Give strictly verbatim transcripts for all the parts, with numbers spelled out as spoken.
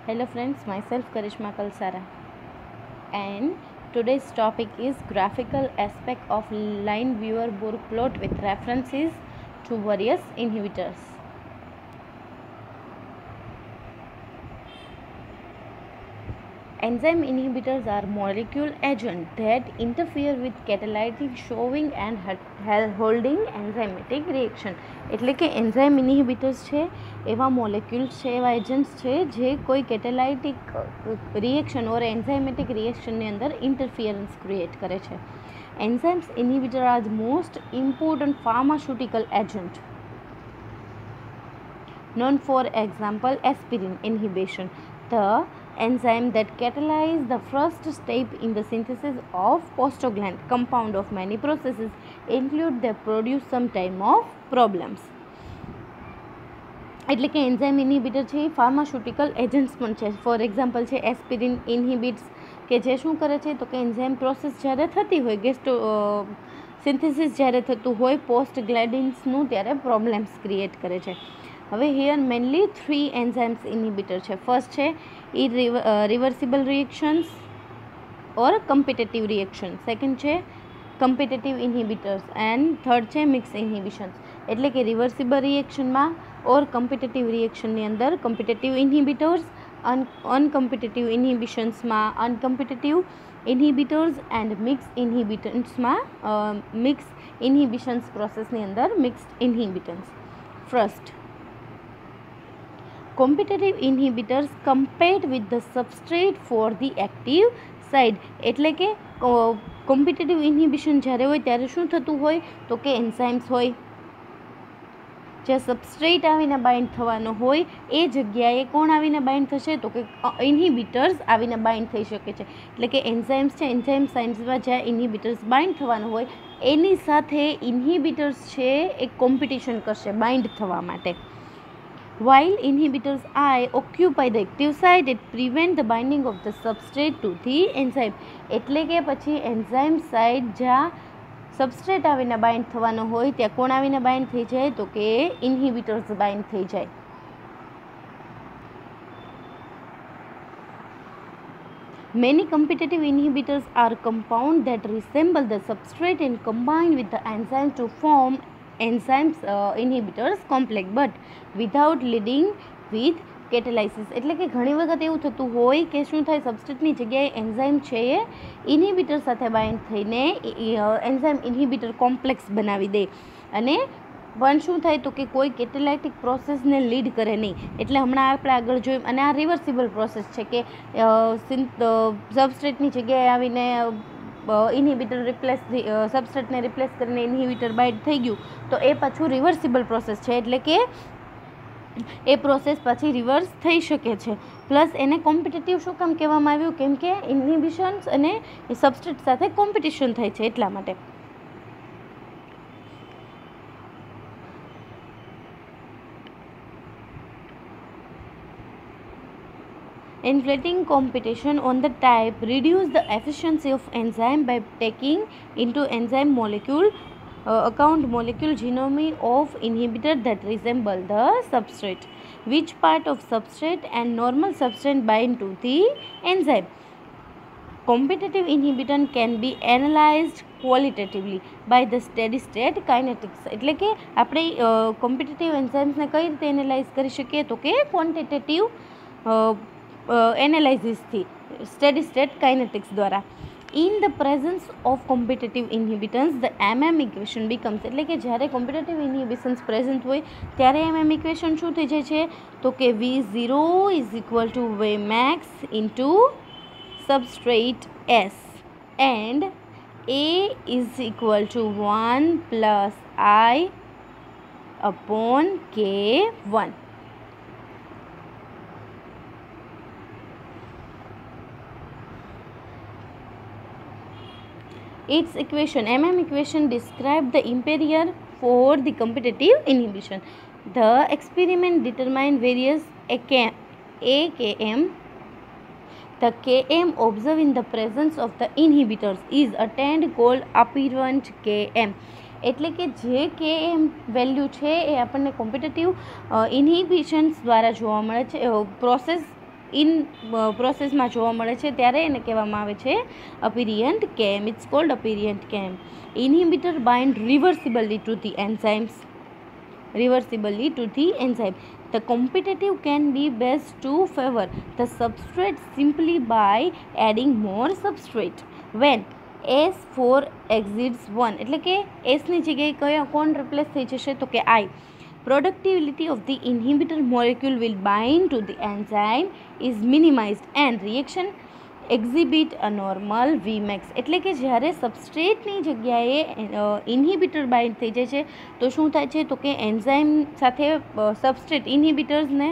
Hello friends, myself Karishma Kalsara, and today's topic is graphical aspect of line viewer Bohr plot with references to various inhibitors. Enzyme inhibitors are molecule agents that interfere with catalytic showing and holding enzymatic reaction. એટલે કે enzyme ઇન્હિબિટર્સ છે એવા molecules છે, એવા agents છે જે કોઈ કેટેલાઇટિક reaction ઓર enzymatic રિએક્શનની અંદર ઇન્ટરફિયરન્સ ક્રિએટ કરે છે. Enzymes inhibitor are most important pharmaceutical agent known for example aspirin inhibition, the enzyme that catalyze the first step in the synthesis of prostaglandin compound of many processes include they produce some time of problems. એટલે કે enzyme ઇન્હિબિટર છે એ pharmaceutical agents પણ છે. For example છે aspirin inhibits કે જે શું કરે છે તો કે એન્ઝાઇમ પ્રોસેસ જ્યારે થતી હોય, ગેસ્ટો સિન્થેસિસ જ્યારે થતું હોય પોસ્ટગ્લેન્ડિન્સનું, ત્યારે પ્રોબ્લેમ્સ ક્રિએટ કરે છે. હવે here mainly three enzymes inhibitor છે. ફર્સ્ટ છે ઈ reversible reactions or competitive reaction, second છે કમ્પિટેટિવ ઇન્હિબિટર્સ એન્ડ થર્ડ છે મિક્સ ઇન્હિબિશન્સ. એટલે કે રિવર્સિબલ રિએક્શનમાં ઓર કમ્પિટેટિવ રિએક્શનની અંદર કમ્પિટેટિવ ઇન્હિબિટર્સ, અન અનકમ્પિટેટિવ ઇન્હિબિશન્સમાં અનકમ્પિટેટિવ ઇન્હિબિટર્સ એન્ડ મિક્સ ઇન્હિબિટન્સમાં મિક્સ ઇન્હિબિશન્સ પ્રોસેસની અંદર mixed inhibitors. First, competitive inhibitors compete with the substrate for the active side. એટલે કે કોમ્પિટેટિવ ઇન્હિબિશન જ્યારે હોય ત્યારે શું થતું હોય તો કે એન્ઝાઇમ્સ હોય જે સબસ્ટ્રેટ આવીને બાઇન્ડ થવાનો હોય એ જગ્યાએ કોણ આવીને બાઇન્ડ થશે તો કે ઇન્હિબિટર્સ આવીને બાઇન્ડ થઈ શકે છે. એટલે કે એન્ઝાઇમ્સ છે, એન્ઝાઇમ સાઇન્સમાં જ્યાં ઇન્હિબિટર્સ બાઇન્ડ થવાનું હોય એની સાથે ઇન્હિબિટર્સ છે એ કોમ્પિટિશન કરશે બાઇન્ડ થવા માટે. While inhibitors I occupy the active site, it prevent the binding of the substrate to the enzyme. એટલે કે પછી એન્ઝાઇમ સાઇટ જ્યાં સબસ્ટ્રેટ આવીને બાઇન્ડ થવાનો હોય ત્યાં કોણ આવીને બાઇન્ડ થઈ જાય તો કે ઇન્હિબિટર્સ બાઇન્ડ થઈ જાય. Many competitive inhibitors are compounds that resemble the substrate and combine with the enzyme to form enzymes uh, inhibitors complex but without leading with catalysis. એટલે કે ઘણી વખત એવું થતું હોય કે શું થાય, સબસ્ટ્રેટની જગ્યાએ એન્ઝાઇમ છે એ ઇન્હિબિટર સાથે બાઇન્ડ થઈને એન્ઝાઇમ ઇન્હિબિટર કોમ્પ્લેક્સ બનાવી દે અને પણ શું થાય તો કે કોઈ કેટેલાઇટિક પ્રોસેસને લીડ કરે નહીં. એટલે હમણાં આપણે આગળ જોયું, અને આ રિવર્સિબલ પ્રોસેસ છે કે સબસ્ટ્રેટની જગ્યાએ આવીને ઇન્હિબિટર રિપ્લેસ સબસ્ટ્રેટને રિપ્લેસ કરીને ઇન્હિબિટર બાઇન્ડ થઈ ગયું તો એ પાછું રિવર્સિબલ પ્રોસેસ છે. એટલે કે એ પ્રોસેસ પછી રિવર્સ થઈ શકે છે. પ્લસ એને કોમ્પિટેટિવ શું કામ કહેવામાં આવ્યું, કેમ કે ઇન્હિબિશન્સ અને સબસ્ટ્રેટ સાથે કોમ્પિટિશન થાય છે એટલા માટે. Inflating competition on the type reduce the efficiency of enzyme by taking into enzyme molecule uh, account molecule genome of inhibitor that resemble the substrate, which part of substrate and normal substrate bind to the enzyme. Competitive inhibitor can be analyzed qualitatively by the steady state kinetics. એટલે કે આપણે competitive એન્ઝાઇમ્સને કઈ રીતે analyse કરી શકીએ તો કે quantitative એનાલાઇઝિસથી, સ્ટેડી સ્ટેટ કાઇનેટિક્સ દ્વારા. In the presence of competitive inhibitors the MM equation becomes. એટલે કે જ્યારે કોમ્પિટેટિવ ઇન્હિબિશન્સ પ્રેઝન્ટ હોય ત્યારે એમએમ ઇક્વેશન શું થઈ જાય છે તો કે V zero is equal to V max into substrate S and A is equal to one plus I upon K one. Its equation, M M equation, describe the imperator for the competitive inhibition. The experiment determine various A K M. The K M observed in the presence of the inhibitors is attained called apparent K M. એટલે કે જે કે એમ value છે એ આપણને competitive ઇન્હિબિશન્સ દ્વારા જોવા મળે છે, પ્રોસેસ ઇન પ્રોસેસમાં જોવા મળે છે ત્યારે એને કહેવામાં આવે છે અપિરિયન્ટ કેમ. It's called apparent K M. Inhibitor bind reversibly to the enzymes reversibly to the enzyme. The competitive can be best to favor the substrate simply by adding more substrate. When S four exceeds one, એટલે કે S ની જગ્યાએ કયા કોણ replace થઈ જશે તો કે I. Productivity of the inhibitor molecule will bind to the enzyme is minimized and reaction exhibit a normal Vmax. એટલે કે જ્યારે સબસ્ટ્રેટની જગ્યાએ ઇન્હિબિટર બાઇન્ડ થઈ જાય છે તો શું થાય છે તો કે એન્ઝાઇમ સાથે સબસ્ટ્રેટ ઇન્હિબિટર્સને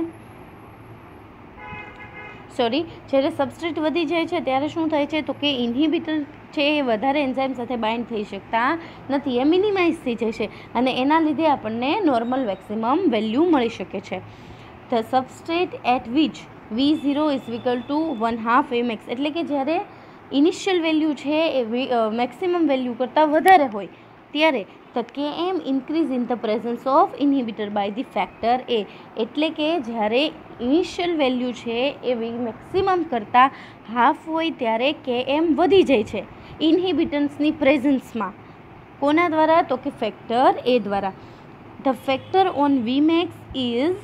સોરી જ્યારે સબસ્ટ્રેટ વધી જાય છે ત્યારે શું થાય છે તો કે ઇન્હિબિટર છે એ વધારે એન્ઝાઇમ સાથે બાઇન્ડ થઈ શકતા નથી, એ મિનિમાઇઝ થઈ જાય છે અને એના લીધે આપણને નોર્મલ મેક્સિમમ વેલ્યુ મળી શકે છે. The substrate at which V zero is equal to one half V max, એટલે કે જ્યારે ઇનિશિયલ વેલ્યુ છે એ મેક્સિમમ વેલ્યુ કરતાં વધારે હોય ત્યારે the K M increase in the presence of inhibitor by the factor A, એટલે કે જ્યારે ઇનિશિયલ વેલ્યુ છે એ વી મેક્સિમમ કરતાં હાફ હોય ત્યારે કે એમ વધી જાય છે ઇન્હિબિટન્સની પ્રેઝન્સમાં. કોના દ્વારા તો કે ફેક્ટર એ દ્વારા. The factor on V max is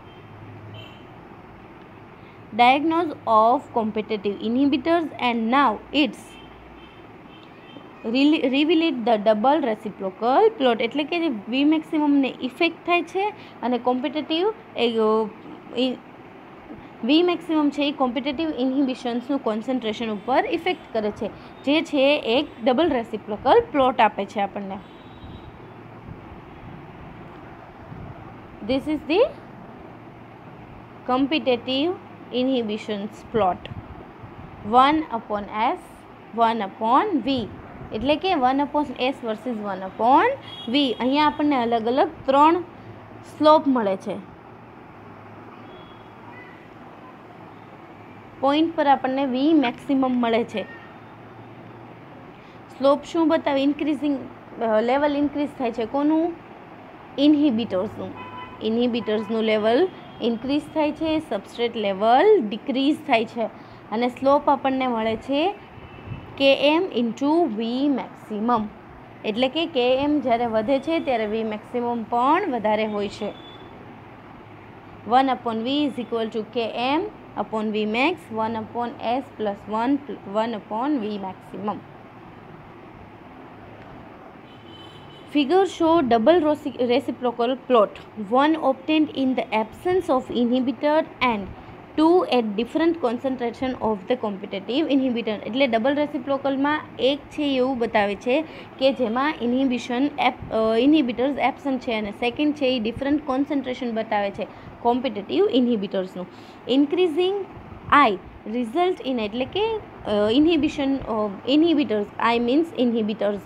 diagnose of competitive inhibitors and now it's revealed the double reciprocal plot, એટલે કે વી મેક્સિમમને ઇફેક્ટ થાય છે અને કોમ્પિટેટિવ વી મેક્સિમમ છે એ કોમ્પિટેટિવ ઇન્હિબિશન્સનું કોન્સન્ટ્રેશન ઉપર ઇફેક્ટ કરે છે, જે છે એક ડબલ રેસિપ્રોકલ પ્લોટ આપે છે આપણને. This is the competitive inhibitions plot. One upon S, one upon V, એટલે કે one upon S versus one upon V. અહીંયા આપણને અલગ અલગ ત્રણ સ્લોપ મળે છે. પોઈન્ટ પર આપણને V મેક્સિમમ મળે છે. સ્લોપ શું બતાવે? ઇન્ક્રીઝિંગ લેવલ ઇન્ક્રીઝ થાય છે કોનું? ઇન્હિબિટર્સનું. ઇન્હિબિટર્સનું લેવલ ઇન્ક્રીઝ થાય છે, સબસ્ટ્રેટ લેવલ ડિક્રીઝ થાય છે અને સ્લોપ આપણને મળે છે કે એમ ઇન્ટુ વી મેક્સિમમ, એટલે કે કે એમ જ્યારે વધે છે ત્યારે વી મેક્સિમમ પણ વધારે હોય છે. One upon V is equal to K M upon V max, one upon S plus one one upon V maximum. Figure show double reciprocal plot, one obtained in the absence of inhibitor and two at different concentration of the competitive inhibitor. એટલે double રેસિપ્રોકલમાં એક છે એવું બતાવે છે કે જેમાં ઇન્હિબિશન app ઇન્હિબિટર્સ absent છે અને સેકન્ડ છે એ ડિફરન્ટ કોન્સન્ટ્રેશન બતાવે છે કોમ્પિટેટિવ ઇન્હિબિટર્સનું. ઇન્ક્રીઝિંગ આઈ રિઝલ્ટ ઇન, એટલે કે inhibition inhibitors, I means inhibitors.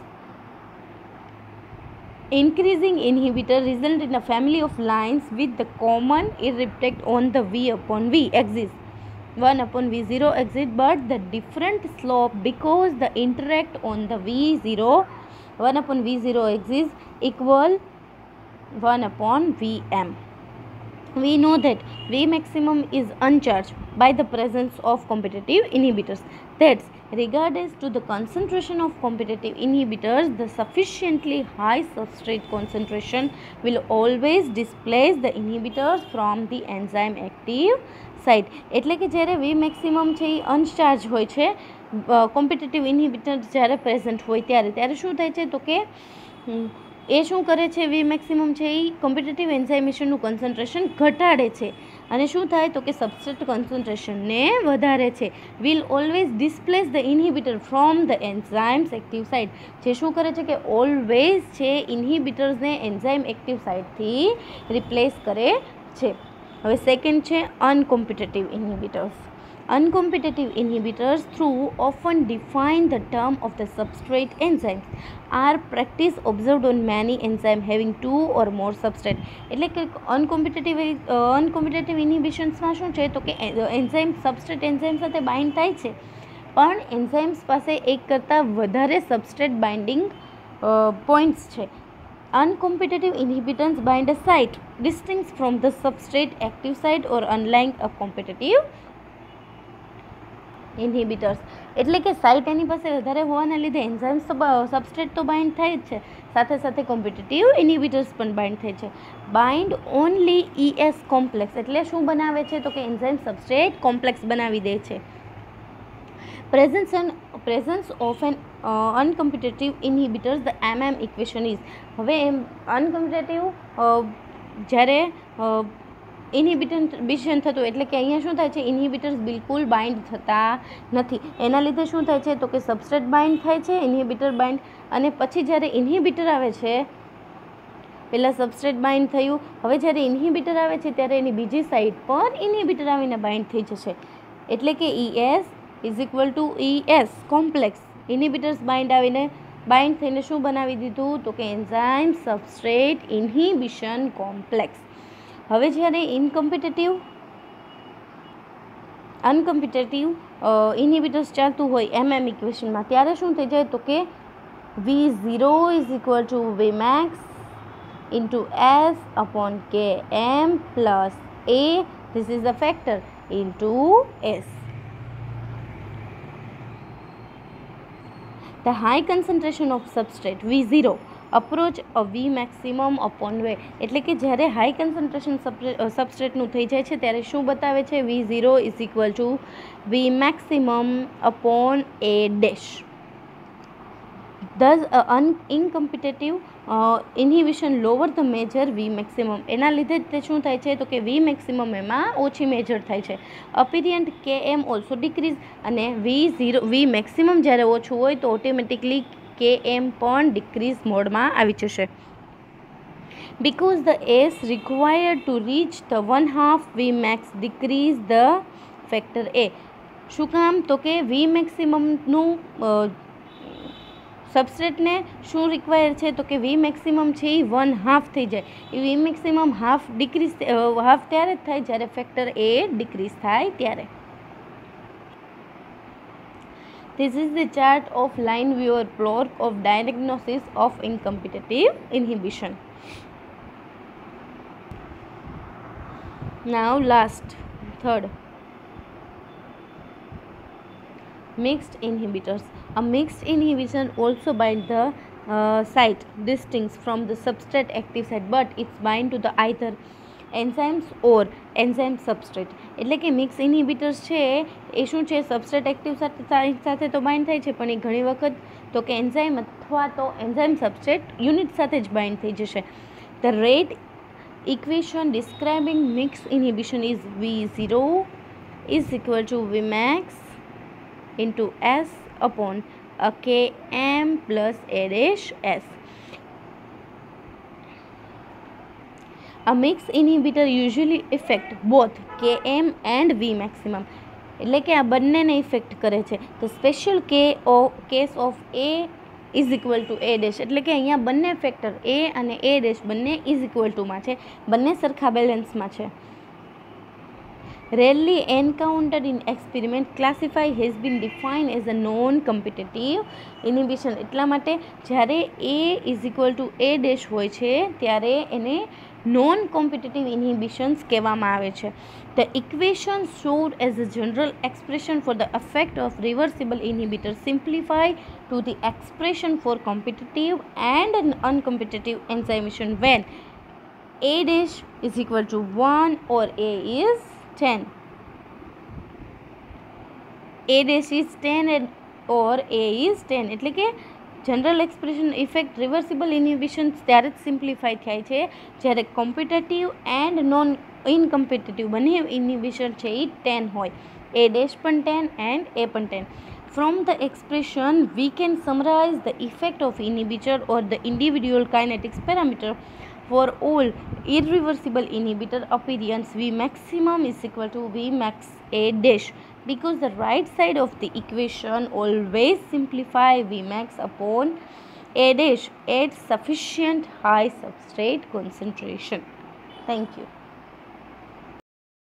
Increasing inhibitor result in a family of lines with the common irrespect on the V upon V axis. one upon V zero exit, but the different slope because the interact on the V zero one upon V zero axis equal one upon Vm. We know that V maximum is uncharged by the presence of competitive inhibitors. That's regardless to the concentration of competitive inhibitors, the sufficiently high substrate concentration will always displace the inhibitors from the enzyme active site. એટલે કે જ્યારે V maximum છે એ uncharge હોય છે, competitive ઇન્હિબિટર જ્યારે present હોય ત્યારે ત્યારે શું થાય છે તો કે એ શું કરે છે? વી મેક્સિમમ છે એ કોમ્પિટેટિવ એન્ઝાઇમેશનનું કોન્સન્ટ્રેશન ઘટાડે છે અને શું થાય તો કે સબસ્ટ્રેટ કોન્સન્ટ્રેશનને વધારે છે. Will always displace the inhibitor from the enzymes active site, જે શું કરે છે કે ઓલવેઝ છે ઇન્હિબિટર્સને એન્ઝાઇમ એક્ટિવ સાઇટથી રિપ્લેસ કરે છે. હવે સેકન્ડ છે અનકોમ્પિટેટિવ ઇન્હિબિટર્સ. Uncompetitive inhibitors, through often define the term of the substrate enzymes, are practice observed on many enzymes having two or more substrate. એટલે કે અનકોમ્પિટેટિવ અનકોમ્પિટેટિવ ઇન્હિબિશન્સમાં શું છે તો કે એન્ઝાઇમ સબસ્ટ્રેટ એન્ઝાઇમ સાથે બાઇન્ડ થાય છે પણ એન્ઝાઇમ્સ પાસે એક કરતાં વધારે સબસ્ટ્રેટ બાઇન્ડિંગ પોઈન્ટ્સ છે. Uncompetitive inhibitors bind a site distinct from the substrate active site or unlike a competitive inhibitors એટલે કે સાઇટ એની પાસે વધારે હોવાના લીધે એન્ઝાઇમ સબસ્ટ્રેટ તો બાઇન્ડ થાય જ છે, સાથે સાથે કોમ્પિટિટિવ ઇન્હિબિટર્સ પણ બાઇન્ડ થાય છે. બાઇન્ડ ઓનલી ઈએસ કોમ્પ્લેક્સ એટલે શું બનાવે છે તો કે એન્ઝાઇમ સબસ્ટ્રેટ કોમ્પ્લેક્સ બનાવી દે છે. Presence and presence of an uncompetitive inhibitors the M M equation is. હવે એમ અનકોમ્પિટેટિવ જ્યારે ઇન્હિબિશન થતું એટલે કે અહીંયા શું થાય છે, ઇન્હિબિટર્સ બિલકુલ બાઇન્ડ થતા નથી. એના લીધે શું થાય છે તો કે સબસ્ટ્રેટ બાઇન્ડ થાય છે, ઇન્હિબિટર બાઇન્ડ, અને પછી જ્યારે ઇન્હિબિટર આવે છે, પહેલાં સબસ્ટ્રેટ બાઇન્ડ થયું, હવે જ્યારે ઇન્હિબિટર આવે છે ત્યારે એની બીજી સાઈડ પર ઇન્હિબિટર આવીને બાઇન્ડ થઈ જશે. એટલે કે ES is equal to ES complex, inhibitors bind આવીને બાઇન્ડ થઈને શું બનાવી દીધું તો કે એન્ઝાઇમ સબસ્ટ્રેટ ઇન્હિબિશન કોમ્પ્લેક્સ. હવે જ્યારે ઇનકોમ્પિટેટિવ અનકોમ્પિટેટિવ ઇન્હિબિટર્સ ચાલતું હોય એમ એમ ઇક્વેશનમાં, ત્યારે શું થઈ જાય તો કે V zero is equal to V max into S upon K M plus A, this is the factor, into S. The high concentration of substrate V zero approach a V maximum upon V. એટલે કે જ્યારે high concentration સબસ્ટ્રેટનું થઈ જાય છે ત્યારે શું બતાવે છે, V zero is equal to V maximum upon A dash. Thus un incompetitive inhibition lower the major V maximum. એના લીધે તે શું થાય છે તો કે વી મેક્સિમમ એમાં ઓછી મેજર થાય છે. અપિરિયન્ટ કે એમ ઓલ્સો ડિક્રીઝ, અને વી ઝીરો વી મેક્સિમમ જ્યારે ઓછું હોય તો ઓટોમેટિકલી કે એમ પણ ડિક્રીઝ મોડમાં આવી જશે. Because the S required to reach the one half V max decrease the factor A. શું કામ તો કે વી મેક્સિમમનું સબસ્ટ્રેટને શું રિક્વાયર છે તો કે વી મેક્સિમમ છે એ વન હાફ થઈ જાય. એ V maximum half decrease half ત્યારે જ થાય જ્યારે ફેક્ટર એ ડિક્રીઝ થાય ત્યારે. This is the chart of line viewer plot of diagnosis of incompetitive inhibition. Now last, third, mixed inhibitors. A mixed inhibition also binds the uh, site distinct from the substrate active site, but it's bind to the either enzymes or enzyme substrate. એટલે કે mix ઇન્હિબિટર્સ છે એ શું છે, substrate active site સાથે તો bind થાય છે, પણ એ ઘણી વખત તો કે એન્ઝાઇમ અથવા તો એન્ઝાઇમ સબસ્ટ્રેટ યુનિટ સાથે જ બાઇન્ડ થઈ જશે. The rate equation describing mix inhibition is V zero is equal to V max into S upon a Km plus A dash S. A mixed inhibitor usually affect both Km and V maximum. એટલે કે આ બંનેને effect કરે છે. તો special કે ઓ case of A is equal to A dash, એટલે કે અહીંયા બંને ફેક્ટર એ અને એ ડેશ બંને ઇઝ ઇક્વલ ટુમાં છે, બંને સરખા બેલેન્સમાં છે. Rarely encountered in experiment, classify has been defined as a non-competitive inhibition. એટલા માટે જ્યારે A is equal to A dash હોય છે ત્યારે એને નોન કોમ્પિટિટિવ ઇન્હિબિશન્સ કહેવામાં આવે છે. The equation showed as a general expression for the effect of reversible inhibitors simplify to the expression for competitive and an uncompetitive enzymation when A dash is equal to one or A is ten. A dash is ten and or A is ten. એટલે કે general expression effect reversible inhibitions ત્યારે જ simplify થાય છે જ્યારે competitive and non ઇનકોમ્પિટેટિવ બંને ઇન્હિબિશન છે A ten હોય, એ ડેશ પણ ટેન એન્ડ એ પણ ten. From the expression we can summarize the effect of inhibitor or the individual kinetics parameter for all irreversible inhibitor appearance. V maximum is equal to V max A dash, because the right side of the equation always simplify V max upon A dash at sufficient high substrate concentration. Thank you.